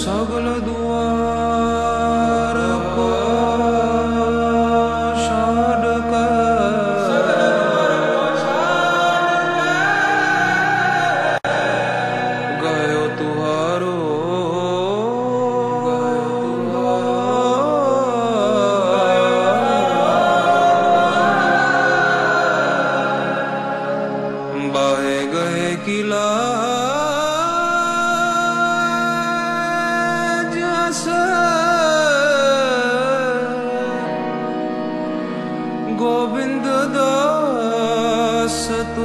सगल दुआर को छाड़ कर गयो तुहारो बाहे गए किला गोविंद दास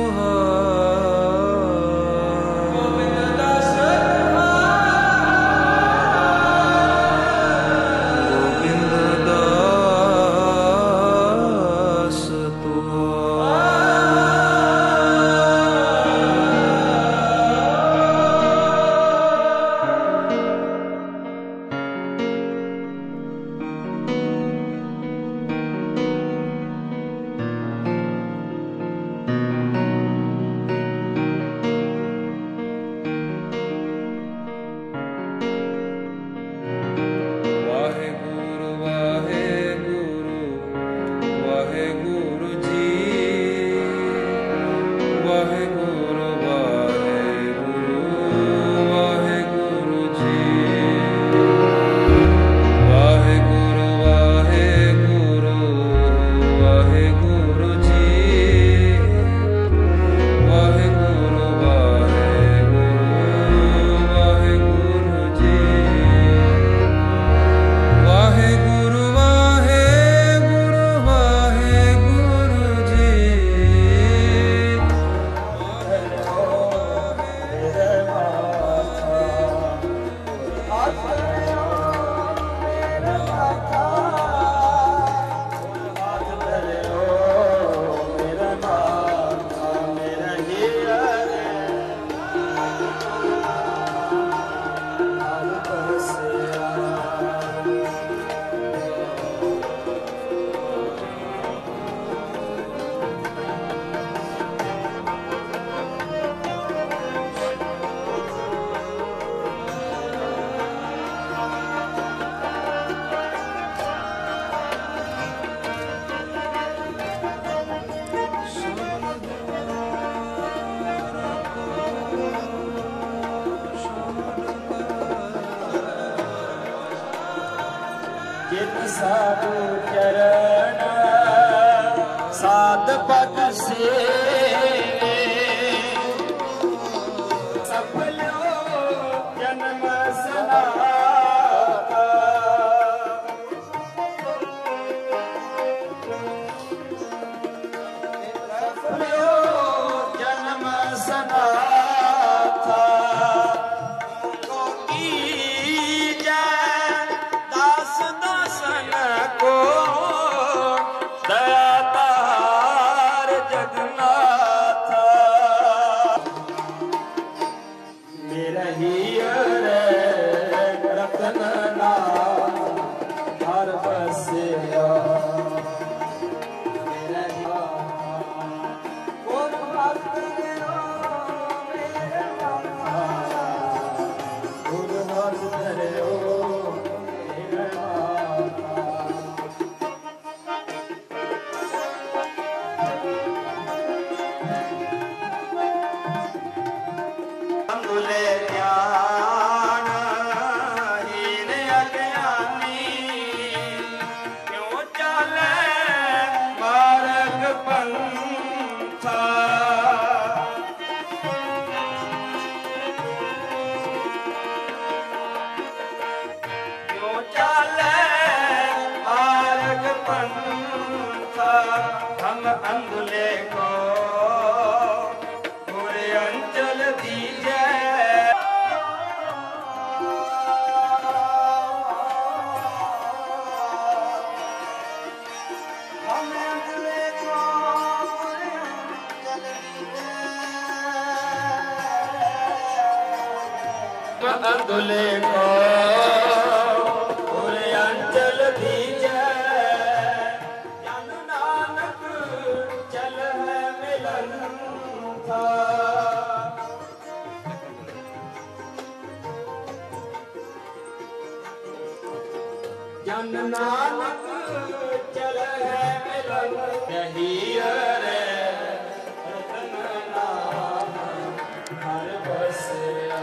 साधु चरण साध पद से सफलो जन्म सनाता सफलो जन्म सनाता को दयातार जगन्नाथ मेरा ही रतन नाम हर बसिया मेरा ही हम अंधुले को पूरे अंचल दीजिए हम अंधुले को पूरे अंचल दीजिए अंधुले को पूरे अंचल दीजिए जन नानक चले मिलन यही रे रतन नाम हर बसया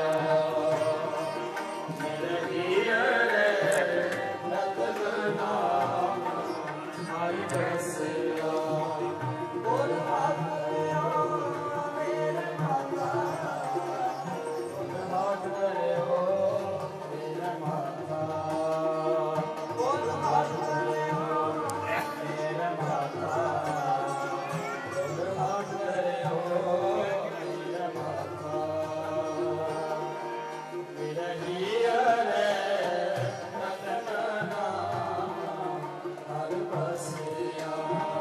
यही रे रतन नाम हर बसया बोल हाथ मेरे माता बोल हाथ करे हो मेरे माता बोल हाथ करे हो मेरे माता बोल हाथ करे हो मेरे माता मेरा हिया रे रतन नाम हर बसया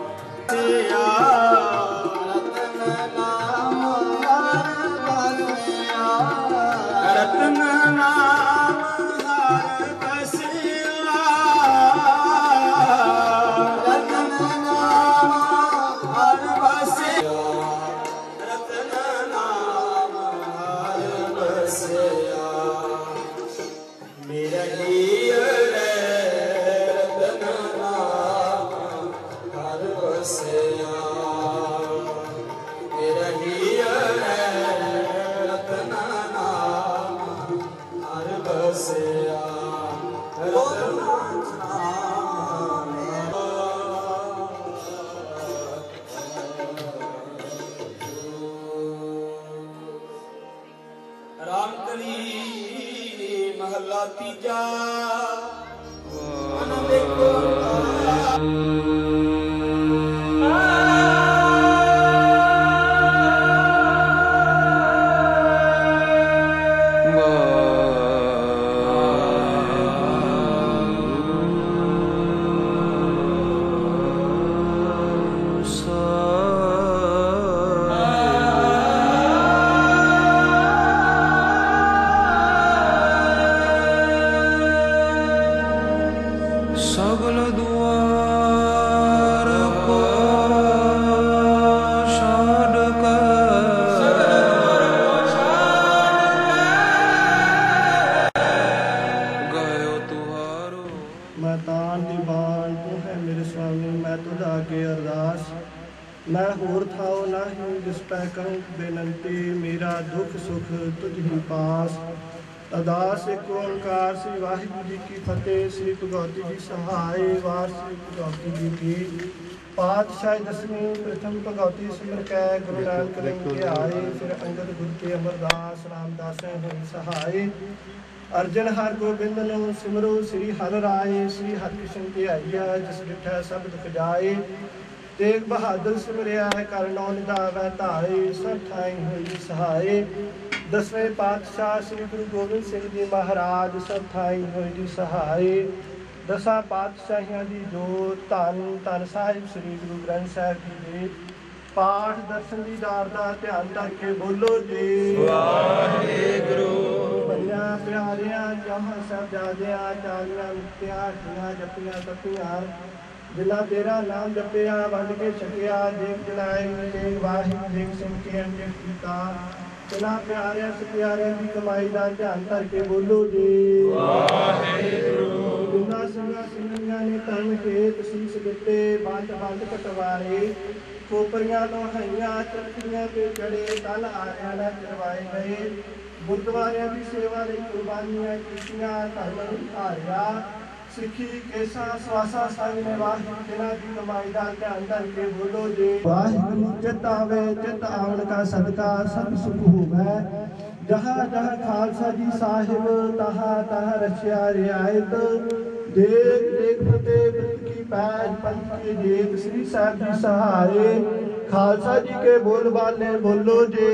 रतन नाम हर बसया रतन नाम हर बसया रतन नाम हर बसया रतन नाम हर बसया मेरा हिया रे रतन नाम हर बसया मेरा हिया रे रतन नाम हर बसया रतन राम कली महला तीजा आनंद एक सगल दुआर को छाड़ कर गयो तुहारो मैं तान दी बाण तू है मेरे स्वामी मैं तुझा के अरदास मैं होर थाओ नाही जिस पै करूं बेनंती मेरा दुख सुख तुझ ही पास अरदास एक ओंकार श्री वाहिगुरु जी की फतेह श्री भगवती जी सहाय वार श्री भगवती जी की पातशाही दसवीं प्रथम भगवती सिमर कै गुरु नानक लिंग के आए फिर अंगद गुरु के अमरदास रामदास होई सहाय अर्जन हर गोबिंद नो सिमरो श्री हर राय श्री हरकृष्ण ध्याइया जिस डिठै सब दुख जाए तेग बहादुर सिमरिया कर नौ निधावै धाए सब ठाई होई सहाय दसवें पातशाह श्री गुरु गोबिंद सिंह जी महाराज सब ठाई होई सहाय दसां पातशाहियां दी जोत धन धन साहिब श्री गुरु ग्रंथ साहिब जी दे पाठ दर्शन दीदार दा ध्यान करके बोलो जी वाहिगुरु बन्या प्यारियां जहाँ सब जादियां चालियां मुक्तियां अठियां जपियां तपियां जिला तेरा नाम जपिया वंड के छकिया देख जलाए तेग वाहिगुरु देख सिंह के अंजन कीता चला प्यारे प्यारे की कमाई का ध्यान करके बोलो जी वाहिगुरु सिंह ने धर्म खेत शीश दिते बंद बंद कटवाए खोपरियां लोहाइयां चरखियां पे चढ़े तल आरियां ना चरवाए गए गुरुद्वारियां की सेवा लई कुर्बानियां कीतियां धर्म धारिया सिखी केसा स्वासा संग ने वाहिगुरु जिन्हां की कमाई का ध्यान करके बोलो जी वाहिगुरु चित आवे चित आवन का सदका सब सुख होवे जहाँ जहाँ खालसा जी साहिब तहाँ तहाँ रचिया रियायत देख देख फतेह की पैज पंथ के जेत श्री साहिब जी सहाय खालसा जी के बोल बाले बोलो जी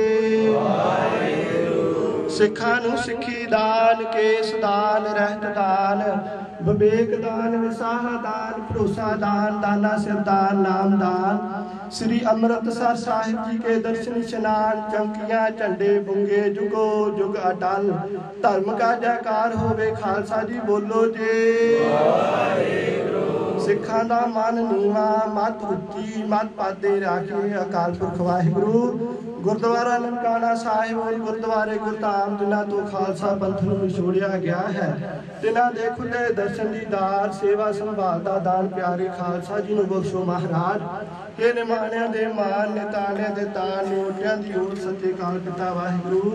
सिखा नूं सिखी दान केस दान रहत दान विवेक दान विसाह दान भरोसा दान दाना सिर दान नाम दान श्री अमृतसर साहिब जी के दर्शन स्नान चमकियां झंडे बुंगे जुगो जुग अटल धर्म का जयकार होवे खालसा जी बोलो जी ਸਿੱਖਾਂ ਦਾ ਮਨ ਨੀਵਾ, ਮਤ ਉੱਚੀ, ਮਤ ਪਾਦੇ ਰਾਖੇ ਅਕਾਲ ਪੁਰਖ ਵਾਹਿਗੁਰੂ। ਗੁਰਦੁਆਰਾ ਨਨਕਾਣਾ ਸਾਹਿਬ, ਗੁਰਦੁਆਰੇ ਗੁਰਧਾਮ ਜਿਨ੍ਹਾਂ ਤੋਂ ਖਾਲਸਾ ਪੰਥ ਨੂੰ ਵਿਛੋੜਿਆ ਗਿਆ ਹੈ, ਤਿਨਾਂ ਦੇ ਖੁੱਲੇ ਦਰਸ਼ਨ ਦੀਦਾਰ, ਸੇਵਾ ਸੰਭਾਲ ਦਾ ਦਾਨ ਪਿਆਰੇ ਖਾਲਸਾ ਜੀ ਨੂੰ ਬਖਸ਼ੋ ਮਹਾਰਾਜ। ਕਿ ਨਿਮਾਣਿਆਂ ਦੇ ਮਾਨ, ਨਿਤਾਣਿਆਂ ਦੇ ਤਾਨ, ਨਿਓਟਿਆਂ ਦੀ ਓਟ, ਸੱਚੇ ਕਾਲ ਪਿਤਾ ਵਾਹਿਗੁਰੂ।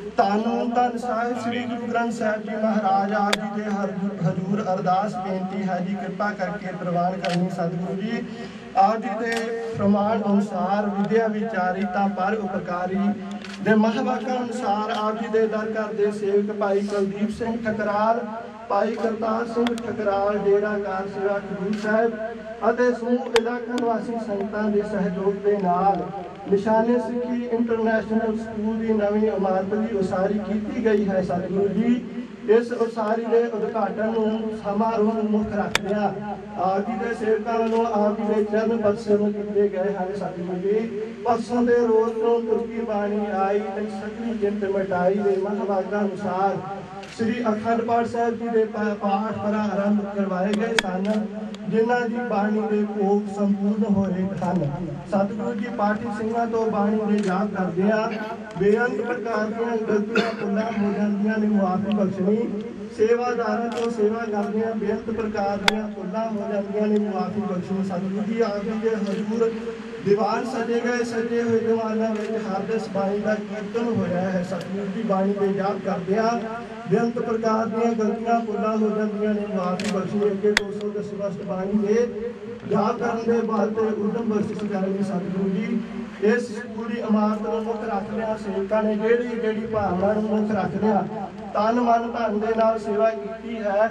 ਧੰਨ ਧੰਨ ਸਾਹਿਬ ਸ੍ਰੀ ਗੁਰੂ ਗ੍ਰੰਥ ਸਾਹਿਬ ਜੀ ਮਹਾਰਾਜ। ਆਪ ਜੀ ਦੇ ਹਜ਼ੂਰ ਅਰਦਾਸ ਬੇਨਤੀ ਹੈ ਜੀ, ਕਿਰਪਾ ਕਰਕੇ ਪ੍ਰਵਾਨ ਕਰਨੀ ਸਤਿਗੁਰੂ ਜੀ। ਆਪ ਜੀ ਦੇ ਪ੍ਰਮਾਣ ਅਨੁਸਾਰ ਵਿਦਿਆ ਵਿਚਾਰੀ ਤਾਂ ਪਰ ਉਪਕਾਰੀ ਦੇ ਮਹਾਵਾਕਾਂ ਅਨੁਸਾਰ ਆਪ ਜੀ ਦੇ ਦਰ ਘਰ ਦੇ ਸੇਵਕ ਭਾਈ ਕੁਲਦੀਪ ਸਿੰਘ ਠਕਰਾਲ, ਭਾਈ ਕਰਤਾਰ ਸਿੰਘ ਠਕਰਾਲ, ਡੇਰਾ ਕਾਰ ਸੇਵਾ ਖਡੂਰ ਸਾਹਿਬ ਅਤੇ ਸਮੂਹ ਇਲਾਕਾ ਨਿਵਾਸੀ ਸੰਗਤਾਂ ਦੇ ਸਹਿਯੋਗ ਦੇ ਨਾਲ ਨਿਸ਼ਾਨੇ ਸਿੱਖੀ ਇੰਟਰਨੈਸ਼ਨਲ ਸਕੂਲ ਦੀ ਨਵੀਂ ਇਮਾਰਤ ਦੀ ਉਸਾਰੀ ਕੀਤੀ ਗਈ ਹੈ ਸਤਿਗੁਰੂ ਜੀ। ਇਸ ਉਸਾਰੀ ਦੇ ਉਦਘਾਟਨ ਨੂੰ ਸਮਾਰੋਹ ਨੂੰ ਮੁੱਖ ਰੱਖਦਿਆਂ ਆਪ ਜੀ ਦੇ ਸੇਵਕਾਂ ਵੱਲੋਂ ਆਪ ਜੀ ਦੇ ਚਰਨ ਬਖਸ਼ਣ ਕੀਤੇ ਗਏ ਹਨ ਸਤਿਗੁਰੂ ਜੀ। ਪਰਸੋਂ ਦੇ ਰੋਜ਼ ਨੂੰ ਤੁਰਕੀ ਬਾਣੀ ਆਈ ਤੇ ਸਗਲੀ ਜਿੰਤ ਮਿਟਾਈ ਦੇ ਮਹਾਵਾਕਾਂ ਅਨੁਸਾਰ ਸ੍ਰੀ ਅਖੰਡ ਪਾਠ ਸਾਹਿਬ ਜੀ ਦੇ ਪਾਠ ਆਰੰਭ ਕਰਵਾਏ ਗਏ ਸਨ, ਜਿਨ੍ਹਾਂ ਦੀ ਬਾਣੀ ਦੇ ਭੋਗ ਸੰਪੂਰਨ ਹੋਏ ਹਨ। ਸਤਿਗੁਰੂ ਜੀ ਪਾਠੀ ਸਿੰਘਾਂ ਤੋਂ ਬਾਣੀ ਦੇ ਜਾਪ ਕਰਦਿਆਂ ਬੇਅੰਤ ਪ੍ਰਕਾਰ ਦੀਆਂ ਗਲਤੀਆਂ ਭੁੱਲਾਂ ਹੋ ਜਾਂਦੀਆਂ ਨੇ ਮੁਆਫੀ ਬਖਸ਼ਣੀ। ਸੇਵਾਦਾਰਾਂ ਤੋਂ ਸੇਵਾ ਕਰਦਿਆਂ ਬੇਅੰਤ ਪ੍ਰਕਾਰ ਦੀਆਂ ਭੁੱਲਾਂ ਹੋ ਜਾਂਦੀਆਂ ਨੇ ਮੁਆਫੀ ਬਖਸ਼ਣੀ। ਸਤਿਗੁਰੂ ਜੀ ਆਪ ਜੀ ਦੇ ਹਜ਼ੂਰ ਦੀਵਾਨ ਸਜੇ ਗਏ, ਸਜੇ ਹੋਏ ਦੀਵਾਨਾਂ ਵਿੱਚ ਹਰਦਿਸ ਬਾਣੀ ਦਾ ਕੀਰਤਨ ਹੋਇਆ ਹੈ। ਸਤਿਗੁਰੂ ਦੀ ਬਾਣੀ ਦੇ ਜਾਪ ਕਰਦਿਆਂ ਬੇਅੰਤ ਪ੍ਰਕਾਰ ਦੀਆਂ ਗਲਤੀਆਂ ਭੁੱਲਾਂ ਹੋ ਜਾਂਦੀਆਂ ਨੇ ਮੁਆਫੀ ਬਖਸ਼ਣੀ। ਅੱਗੇ 210 ਵਸਤ ਬਾਣੀ ਦੇ ਜਾਪ ਕਰਨ ਦੇ ਬਾਅਦ ਤੇ ਉਦਮ ਬਖਸ਼ਿਸ਼ ਕਰਨੀ ਸਤਿਗੁਰੂ ਜੀ। ਇਸ ਪੂਰੀ ਇਮਾਰਤ ਨੂੰ ਮੁੱਖ ਰੱਖਦਿਆਂ ਸੇਵਕਾਂ ਨੇ ਜਿਹੜੀ ਭਾਵਨਾ ਨੂੰ ਮੁੱਖ ਰੱਖਦਿਆਂ ਤਨ ਮਨ ਧਨ ਦੇ ਨਾਲ ਸੇਵਾ ਕੀਤੀ ਹੈ,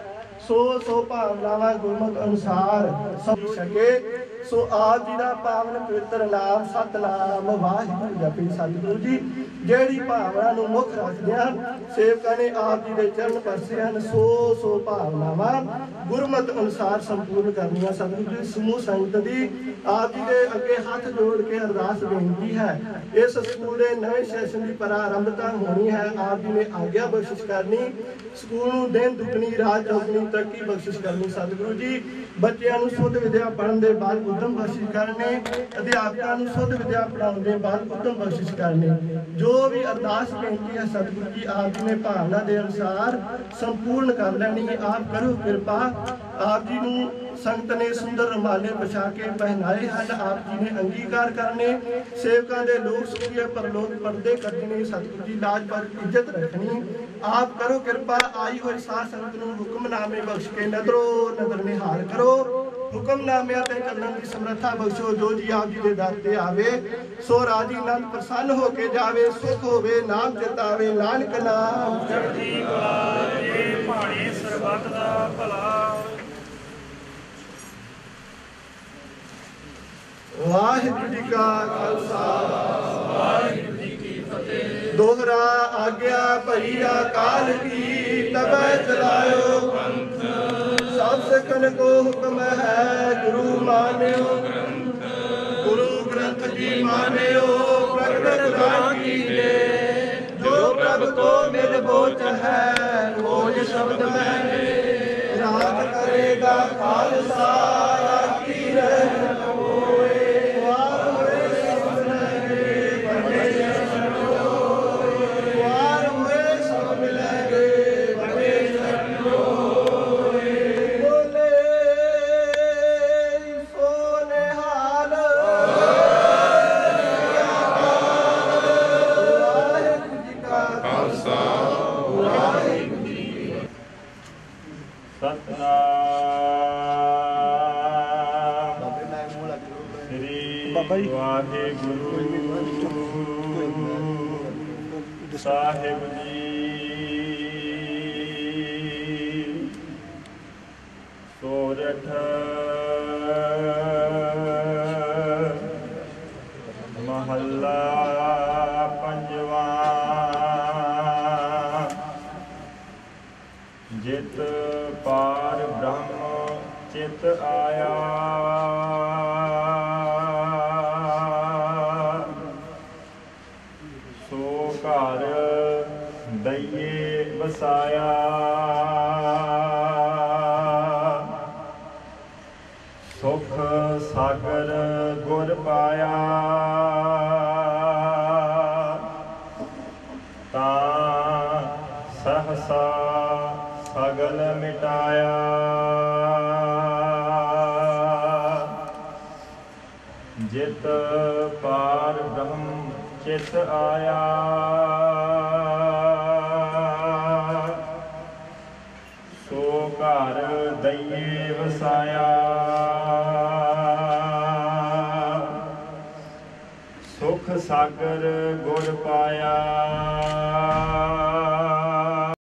ਸੋ ਭਾਵਨਾਵਾਂ ਗੁਰਮਤਿ ਅਨੁਸਾਰ ਸਮਝ ਸਕੇ। ਸੋ ਆਪ ਜੀ ਦਾ ਪਾਵਨ ਪਵਿੱਤਰ ਨਾਮ ਸਤਨਾਮ ਵਾਹਿਗੁਰੂ ਜਪੀ। ਸਤਿਗੁਰੂ ਜੀ ਜਿਹੜੀ ਭਾਵਨਾ ਨੂੰ ਮੁੱਖ ਰੱਖਦਿਆਂ ਸੇਵਕਾਂ ਨੇ ਆਪ ਜੀ ਦੇ ਚਰਨ ਪਰਸੇ ਹਨ, ਸੋ ਭਾਵਨਾਵਾਂ ਗੁਰਮਤਿ ਅਨੁਸਾਰ ਸੰਪੂਰਨ ਕਰਨੀਆਂ। ਸਤਿਗੁਰੂ ਜੀ ਸਮੂਹ ਸੰਗਤ ਦੀ ਆਪ ਜੀ ਦੇ ਅੱਗੇ ਹੱਥ ਜੋੜ ਕੇ ਅਰਦਾਸ ਬੇਨਤੀ ਹੈ। ਇਸ ਸਕੂਲ ਦੇ ਨਵੇਂ ਸੈਸ਼ਨ ਦੀ ਪ੍ਰਾਰੰਭਤਾ ਹੋਣੀ ਹੈ। ਆਪ ਜੀ ਨੇ ਆਗਿਆ ਬਖਸ਼ਿਸ਼ ਕਰਨੀ, ਸਕੂਲ ਨੂੰ ਦਿਨ ਦੁਗਣੀ ਰਾਤ ਚੌਗਣੀ ਤਰੱਕੀ ਬਖਸ਼ਿਸ਼ ਕਰਨੀ। ਸਤਿਗੁਰੂ ਜੀ ਬੱਚਿਆਂ ਨੂੰ ਸ਼ੁੱਧ ਵਿਦਿਆ ਪੜ੍ਹਨ ਦੇ ਬਾਅਦ ਉਦਮ ਬਖਸ਼ਿਸ਼ ਕਰਨੇ, ਅਧਿਆਪਕਾਂ ਨੂੰ ਸ਼ੁੱਧ ਵਿਦਿਆ ਪੜ੍ਹਾਉਣ ਦੇ ਬਾਅਦ ਉਦਮ ਬਖਸ਼ਿਸ਼ ਕਰਨੇ। ਜੋ ਵੀ ਅਰਦਾਸ ਬੇਨਤੀ ਹੈ ਸਤਿਗੁਰੂ ਜੀ ਆਪ ਜੀ ਨੇ ਭਾਵਨਾ ਦੇ ਅਨੁਸਾਰ ਸੰਪੂਰਨ ਕਰ ਲੈਣੀ ਹੈ। ਆਪ ਕਰੋ ਕਿਰਪਾ। ਆਪ ਜੀ ਨੂੰ ਸੰਗਤ ਨੇ ਸੁੰਦਰ ਰੁਮਾਲੇ ਵਿਛਾ ਕੇ ਪਹਿਨਾਏ ਹਨ, ਆਪ ਜੀ ਨੇ ਅੰਗੀਕਾਰ ਕਰਨੇ। ਸੇਵਕਾਂ ਦੇ ਲੋਕ ਸੁਖੀਏ ਪਰਲੋਕ ਪਰਦੇ ਕੱਢਣੇ। ਸਤਿਗੁਰੂ ਜੀ ਲਾਜ ਪਰ ਇੱਜ਼ਤ ਰੱਖਣੀ। ਆਪ ਕਰੋ ਕਿਰਪਾ। ਆਈ ਹੋਈ ਸਾਧ ਸੰਗਤ ਨੂੰ ਹੁਕਮਨਾਮੇ ਬਖਸ਼ ਕੇ ਨਜ਼ਰੋ ਨਜ਼ਰ ਨਿਹਾਲ ਕਰੋ। ਹੁਕਮਨਾਮਿਆਂ ਤੇ ਚੱਲਣ ਦੀ ਸਮਰੱਥਾ ਬਖਸ਼ੋ। ਜੋ ਜੀ ਆਪ ਜੀ ਦੇ ਦਰ ਤੇ ਆਵੇ ਸੋ ਰਾਜੀ ਆਨੰਦ ਪ੍ਰਸੰਨ ਹੋ ਕੇ ਜਾਵੇ। ਸੁਖ ਹੋਵੇ ਨਾਮ ਚਿਤਾਵੇ, ਨਾਨਕ ਨਾਮ ਚੜ੍ਹਦੀ ਕਲਾ ਦੇ ਭਾਣੇ ਸਰਬੱਤ ਦਾ ਭਲਾ। ਵਾਹਿਗੁਰੂ ਜੀ ਕਾ ਖਾਲਸਾ, ਵਾਹਿਗੁਰੂ ਜੀ ਕੀ ਫਤਿਹ। ਦੋਹਰਾ ਆਗਿਆ ਭਈ ਅਕਾਲ ਕੀ, ਤਬੈ ਚਲਾਇਓ ਪੰਥ। ਸਭ ਸਿੱਖਨ ਕੋ ਹੁਕਮ ਹੈ, ਗੁਰੂ ਮਾਨਿਓ ਗ੍ਰੰਥ। ਗੁਰੂ ਗ੍ਰੰਥ ਜੀ ਮਾਨਿਓ, ਪ੍ਰਗਟ ਗੁਰਾਂ ਕੀ ਦੇ। ਜੋ ਪ੍ਰਭ ਕੋ ਮਿਲ ਬੋਚ ਹੈ, ਖੋਜ ਸ਼ਬਦ ਮੈਂ। ਰਾਜ ਕਰੇਗਾ ਖਾਲਸਾ, ਰਾਖੀ ਰਹਿ ਹੋਏ। ਵਾਰ ਹੋਏ ਸਭ ਮਿਲੈਗੇ, ਵੱਡੇ ਜਨ ਹੋਏ। ਵਾਰ ਹੋਏ ਸਭ ਮਿਲੈਗੇ, ਵੱਡੇ ਜਨ ਹੋਏ। ਬੋਲੇ ਸੋ ਨਿਹਾਲ। ਵਾਹਿਗੁਰੂ ਜੀ ਕਾ ਖਾਲਸਾ, ਵਾਹਿਗੁਰੂ ਜੀ ਕੀ ਫਤਿਹ। ਸਤਨਾਮ ਸ੍ਰੀ ਵਾਹਿਗੁਰੂ ਸਾਹਿਬ ਜੀ। ਸੋਰਠ ਮਹੱਲਾ ਪੰਜਵਾਂ। ਜਿਤ ਪਾਰ ਬ੍ਰਹਮ ਚਿਤ ਆਇਆ, ਸੋ ਘਰ ਦਈਏ ਵਸਾਇਆ। ਸਾਗਰ ਗੁਰ ਪਾਇਆ ਤਾਂ ਸਹਸਾ ਸਗਲ ਮਿਟਾਇਆ ਜਿਤ ਪਾਰ ਬ੍ਰਹਮ ਚਿਤ ਆਇਆ ਸੋ ਘਰ ਦਈਏ ਵਸਾਇਆ ਸੁਖ ਸਾਗਰ ਗੁਰ ਪਾਇਆ